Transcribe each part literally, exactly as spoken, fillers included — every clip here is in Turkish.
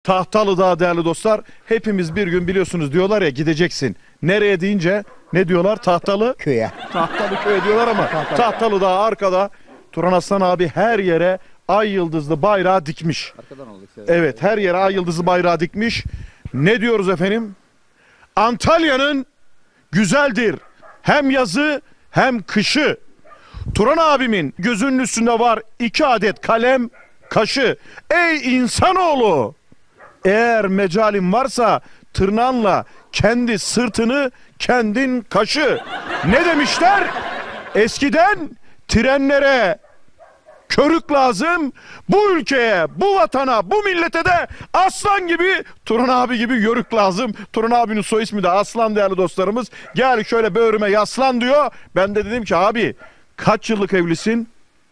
Tahtalıdağ değerli dostlar. Hepimiz bir gün biliyorsunuz diyorlar ya gideceksin. Nereye deyince ne diyorlar? Tahtalı Köye. Tahtalı köye diyorlar ama Tahtalıdağ arkada. Turan Aslan abi her yere ay yıldızlı bayrağı dikmiş. Evet, her yere ay yıldızlı bayrağı dikmiş. Ne diyoruz efendim? Antalya'nın güzeldir. Hem yazı hem kışı. Turan abimin gözünün üstünde var iki adet kalem, kaşı. Ey insanoğlu! Eğer mecalim varsa tırnağınla kendi sırtını kendin kaşı. Ne demişler? Eskiden trenlere körük lazım. Bu ülkeye, bu vatana, bu millete de aslan gibi, Turan abi gibi yörük lazım. Turan abinin soy ismi de Aslan değerli dostlarımız. Gel şöyle böğrüme yaslan diyor. Ben de dedim ki abi kaç yıllık evlisin?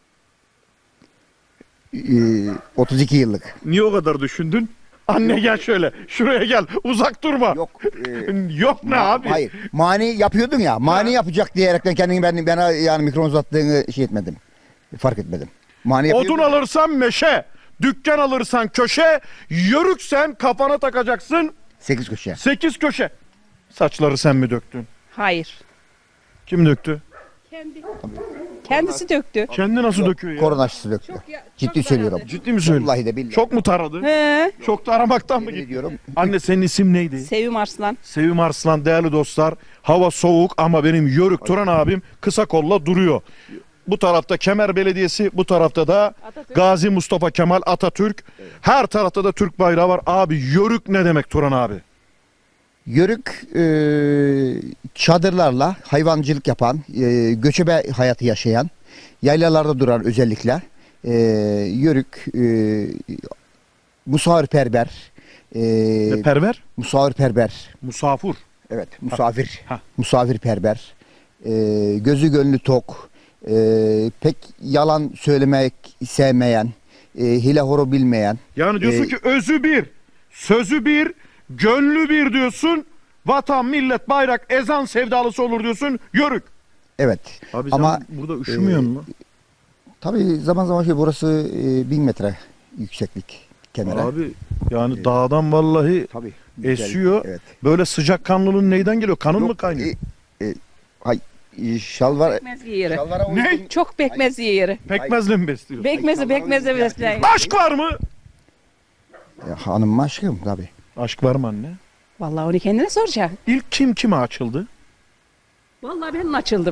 Ee, otuz iki yıllık. Niye o kadar düşündün? Anne gel şöyle. Şuraya gel. Uzak durma. Yok. E, Yok ne abi? Hayır. Mani yapıyordun ya. Mani Ha. yapacak diyerekten kendini ben bana yani mikron uzattığını şey etmedim. Fark etmedim. Mani Odun alırsan meşe, dükkan alırsan köşe, yörüksen kafana takacaksın sekiz köşe. sekiz köşe. Saçları sen mi döktün? Hayır. Kim döktü? Kendi. Kendisi döktü. Kendi nasıl döküyor ya? Korona aşısı döktü. ya- Ciddi çok söylüyorum. zararlı. Ciddi mi söylüyorsun? Vallahi de billahi. Çok mu taradı? He. Çok da aramaktan mı Yemin gitti? ediyorum. Anne senin isim neydi? Sevim Arslan. Sevim Arslan değerli dostlar. Hava soğuk ama benim yörük Turan abim kısa kolla duruyor. Bu tarafta Kemer Belediyesi, bu tarafta da Atatürk. Gazi Mustafa Kemal Atatürk. Her tarafta da Türk bayrağı var. Abi yörük ne demek Turan abi? Yörük e, çadırlarla hayvancılık yapan, e, göçebe hayatı yaşayan, yaylalarda duran özellikle e, yörük e, misafirperver, e, Ne perver? misafirperver, Musafur. evet misafir, Ha. misafirperver, e, gözü gönlü tok, e, pek yalan söylemek sevmeyen, e, hile horo bilmeyen. Yani diyorsun Ee, ki özü bir, sözü bir, gönlü bir diyorsun. Vatan, millet, bayrak, ezan sevdalısı olur diyorsun. Yörük. Evet. Abi Ama sen burada üşümüyor e, mu? tabii zaman zaman şey burası e, bin metre yükseklik kenara. Abi yani dağdan vallahi Tabii. esiyor. Evet. Böyle sıcakkanlılığın neyden geliyor? Kanın mı Yok, kaynıyor? E, e, hay, e, şalvar Pekmez yeri. şalvara Ne? uygun- Çok pekmez yeri. Pekmezle mi besliyorsun? Pekmezi pekmeze besleyin. Aşk var mı? E, hanım aşkım tabii. Aşk var mı anne? Vallahi onu kendine soracak. İlk kim kime açıldı? Vallahi ben açıldım.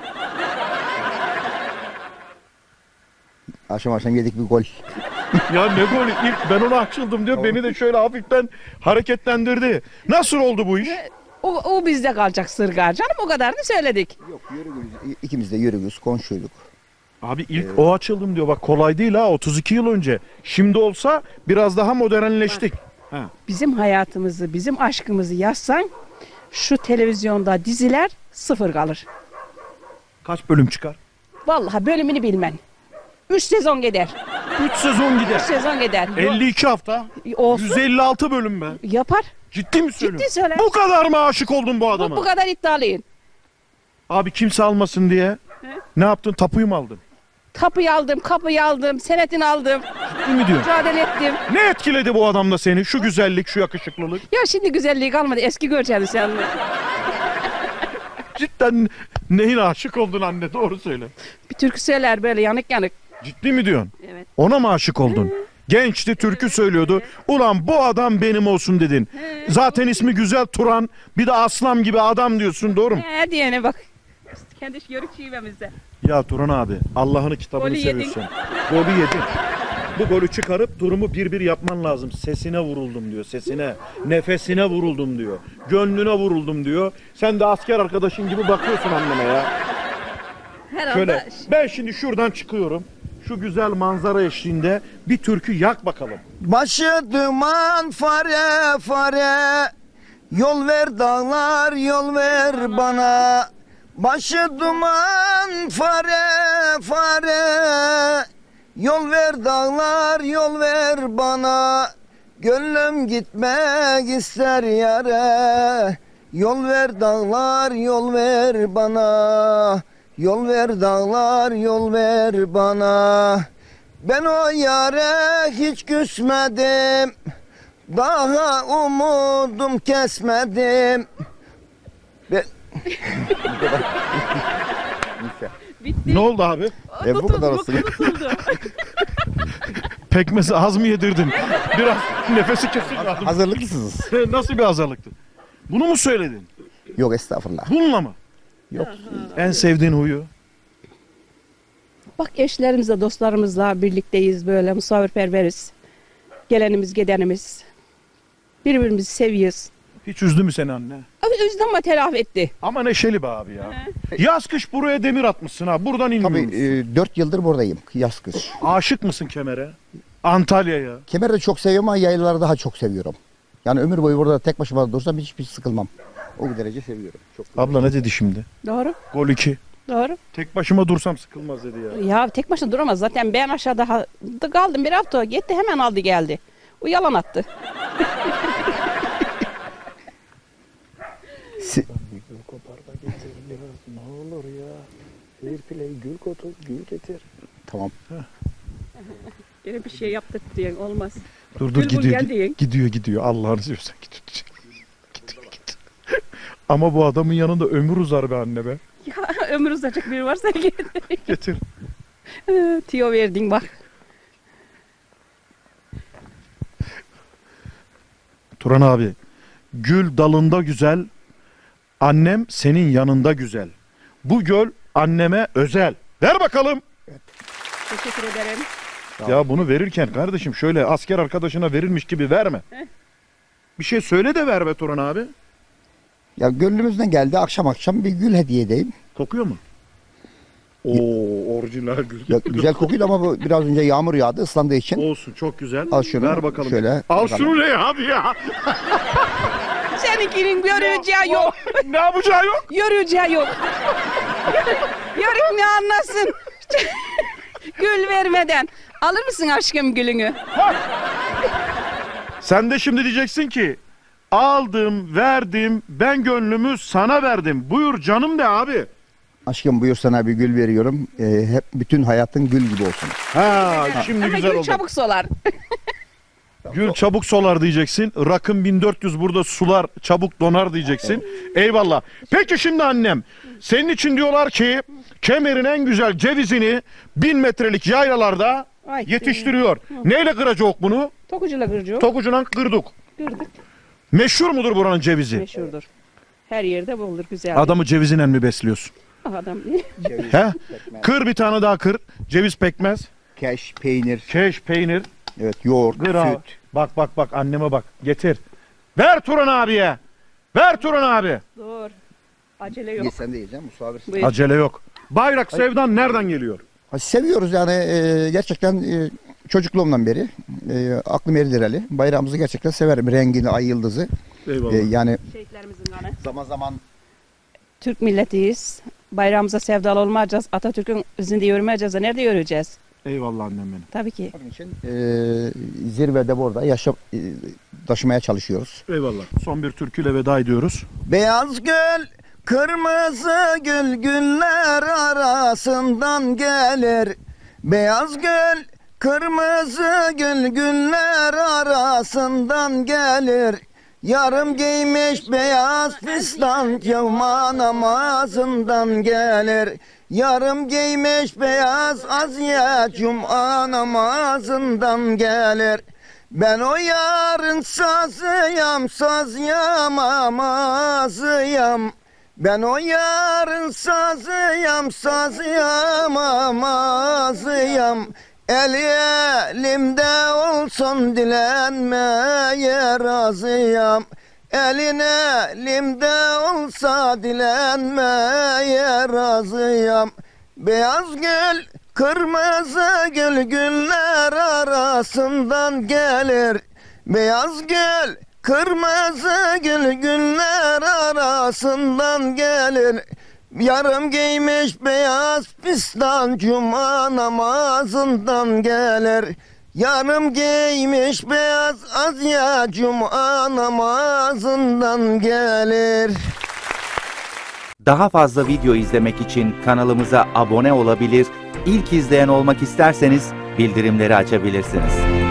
Akşam akşam yedik bir gol. Ya ne golü? İlk ben ona açıldım diyor. Beni de şöyle hafiften hareketlendirdi. Nasıl oldu bu iş? O, o bizde kalacak sırgar canım, o kadarını söyledik. Yok yürüyoruz. İkimiz de yürüyoruz, konuşuyorduk. Abi ilk o açıldım diyor. Bak kolay değil ha. otuz iki yıl önce. Şimdi olsa biraz daha modernleştik. Ha. Bizim hayatımızı, bizim aşkımızı yazsan şu televizyonda diziler sıfır kalır. Kaç bölüm çıkar? Vallahi bölümünü bilmen. Üç sezon gider. üç sezon gider. Üç sezon gider. elli iki hafta. Olsun. yüz elli altı bölüm be. Yapar. Ciddi mi söylüyorsun? Ciddi söyle. Bu kadar mı aşık oldun bu Bu, adama? bu kadar iddialıyım. Abi kimse almasın diye. He? Ne yaptın? Tapuyu mu aldın? Tapuyu aldım, kapıyı aldım, senetini aldım. Ciddi mi diyorsun? Mücadele ettim. Ne etkiledi bu adamda seni? Şu güzellik, şu yakışıklılık. Ya şimdi güzelliği kalmadı. Eski göreceğiz sen. Cidden neyin aşık oldun anne? Doğru söyle. Bir türkü söyler böyle yanık yanık. Ciddi mi diyorsun? Evet. Ona mı aşık oldun? Gençti, türkü söylüyordu. Ulan bu adam benim olsun dedin. Zaten ismi güzel Turan. Bir de aslan gibi adam diyorsun. Doğru mu? He diyene bak. Kendi yörük şivemizde. Ya Turan abi, Allah'ın kitabını Golü yedin. seviyorsun. Golü yedin. Bu golü çıkarıp durumu bir bir yapman lazım. Sesine vuruldum diyor, sesine. Nefesine vuruldum diyor. Gönlüne vuruldum diyor. Sen de asker arkadaşın gibi bakıyorsun anneme ya. Herhalde. Şöyle, ben şimdi şuradan çıkıyorum. Şu güzel manzara eşliğinde bir türkü yak bakalım. Başı duman fare fare, yol ver dağlar yol ver bana. Başı duman fare fare, yol ver dağlar yol ver bana. Gönlüm gitmek ister yare, yol ver dağlar yol ver bana. Yol ver dağlar yol ver bana. Ben o yare hiç küsmedim, Daha umudum kesmedim. Ve... Bitti. Ne oldu abi? E, bu kadar olsun. Pekmezi az mı yedirdin? Biraz nefesi kesildi. Hazırlıklısınız. Nasıl bir hazırlıktı? Bunu mu söyledin? Yok estağfurullah. Bununla mı? Yok. En sevdiğin huyu? Bak eşlerimizle, dostlarımızla birlikteyiz böyle misafirperveriz. Gelenimiz, gidenimiz. Birbirimizi seviyoruz. Hiç üzdü mü seni anne? Abi özlem ama telafi etti. Ama neşeli be abi ya. Yaz kış buraya demir atmışsın ha. Buradan inmiyor Tabii musun? e, dört yıldır buradayım. Yaz kış. Aşık mısın Kemer'e? Antalya'ya? Kemer'i de çok seviyorum ama yaylaları daha çok seviyorum. Yani ömür boyu burada tek başıma dursam hiçbir sıkılmam. O derece seviyorum. Çok. Abla ne dedi şimdi? Doğru, Gol iki. doğru. Tek başıma dursam sıkılmaz dedi ya. Ya tek başına duramaz. Zaten ben aşağıda ha- da kaldım bir hafta. Gitti hemen aldı geldi. O yalan attı. Si- Ne olur ya. Bir play gül kotu gül getir. tamam. Yine bir şey yaptık diye olmaz. Dur dur Bülbül gidiyor. geldi. gi- Gidiyor gidiyor. Allah'ını seversen gidiyor. Gidiyor gidiyor. Ama bu adamın yanında ömür uzar be anne be. Ya ömür uzayacak biri varsa git. Getir. Tiyo verdin bak. Turan abi. Gül dalında güzel. Annem senin yanında güzel. Bu göl anneme özel. Ver bakalım. Teşekkür ederim. Ya bunu verirken kardeşim şöyle asker arkadaşına verilmiş gibi verme. Bir şey söyle de ver be Turan abi. Ya gönlümüzden geldi akşam akşam bir gül hediye edeyim. Kokuyor mu? Oo orijinal gül. Ya, güzel kokuydu ama bu biraz önce yağmur yağdı ıslandığı için. Olsun çok güzel. Al şunu, Ver bakalım. şöyle Al bakalım. şunu ne abi ya? Seninkinin göreceği yok. Ne yapacağı yok? Yürüyeceği yok. Yörük ne anlasın? Gül vermeden. Alır mısın aşkım gülünü? Sen de şimdi diyeceksin ki aldım, verdim, ben gönlümü sana verdim. Buyur canım de abi. Aşkım buyur sana bir gül veriyorum. Ee, hep bütün hayatın gül gibi olsun. Ha şimdi Ama güzel gül oldu. çabuk solar. Gül çabuk solar diyeceksin. Rakım bin dört yüz burada sular çabuk donar diyeceksin. Eyvallah. Peki şimdi annem. Senin için diyorlar ki Kemer'in en güzel cevizini bin metrelik yaylalarda Ay, yetiştiriyor. Neyle kıracak bunu? Tokucuyla kırıcı. Tokucundan kırdık. Kırdık. Meşhur mudur buranın cevizi? Meşhurdur. Her yerde bulunur güzel. Adamı cevizinen mi besliyorsun? Ah, adam. He? Kır bir tane daha kır. Ceviz pekmez, Keş, peynir, keş, peynir, evet yoğurt, kır abi. süt. Bak bak bak anneme bak. Getir. Ver Turan abiye. Ver Turan abi. Dur. Acele Ye, yok. sen de yiyeceksin misafirsin. Buyur. Acele yok. Bayrak sevdan nereden geliyor? Ha, seviyoruz yani e, gerçekten e, çocukluğumdan beri e, aklım eridir Ali. Bayrağımızı gerçekten severim. Rengini, ay yıldızı. Eyvallah. E, yani Şehitlerimizin kanı. zaman zaman Türk milletiyiz. Bayrağımıza sevdalı olmayacağız. Atatürk'ün izinde yürümeyeceğiz. Nerede yürüyeceğiz? Eyvallah annem benim. Tabii ki. onun için e, zirvede burada yaşa, e, taşımaya çalışıyoruz. Eyvallah. Son bir türküyle veda ediyoruz. Beyaz gül, kırmızı gül güller arasından gelir. Beyaz gül, kırmızı gül güller arasından gelir. Yarım giymiş beyaz fistan cuma namazından gelir. Yarım giymiş beyaz aziye cuma namazından gelir. Ben o yarın sazıyam, saz yamamazıyam. Ben o yarın sazıyam, saz yamamazıyam. Eli elimde olsun dilenmeye razıyam. Elin elimde olsa dilenmeye razıyam. Beyaz gül, kırmızı gül güller arasından gelir. Beyaz gül, kırmızı gül güller arasından gelir. Yarım giymiş beyaz fistan cuma namazından gelir. Yarım giymiş beyaz azya cuma namazından gelir. Daha fazla video izlemek için kanalımıza abone olabilir, ilk izleyen olmak isterseniz bildirimleri açabilirsiniz.